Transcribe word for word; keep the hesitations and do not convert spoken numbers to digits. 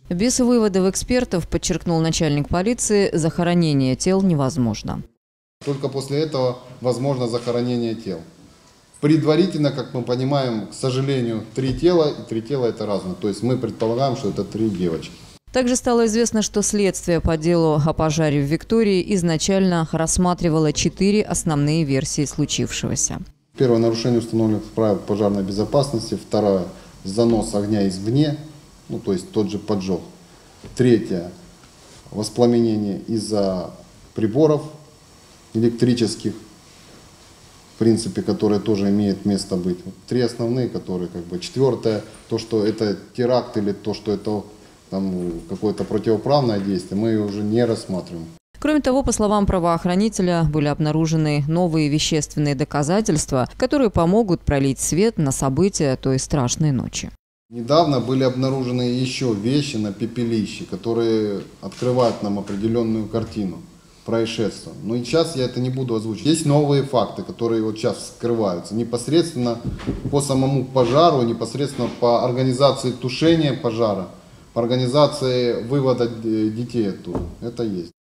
Без выводов экспертов, подчеркнул начальник полиции, захоронение тел невозможно. Только после этого возможно захоронение тел. Предварительно, как мы понимаем, к сожалению, три тела, и три тела это разные. То есть мы предполагаем, что это три девочки. Также стало известно, что следствие по делу о пожаре в Виктории изначально рассматривало четыре основные версии случившегося. Первое — нарушение установленных правил пожарной безопасности. Второе — занос огня извне, ну то есть тот же поджог. Третье — воспламенение из-за приборов электрических, в принципе, которые тоже имеют место быть. Три основные, которые как бы. Четвертое — то, что это теракт или то, что это там какое-то противоправное действие, мы уже не рассматриваем. Кроме того, по словам правоохранителя, были обнаружены новые вещественные доказательства, которые помогут пролить свет на события той страшной ночи. Недавно были обнаружены еще вещи на пепелище, которые открывают нам определенную картину происшествия. Но и сейчас я это не буду озвучивать. Есть новые факты, которые вот сейчас вскрываются непосредственно по самому пожару, непосредственно по организации тушения пожара, по организации вывода детей оттуда. Это есть.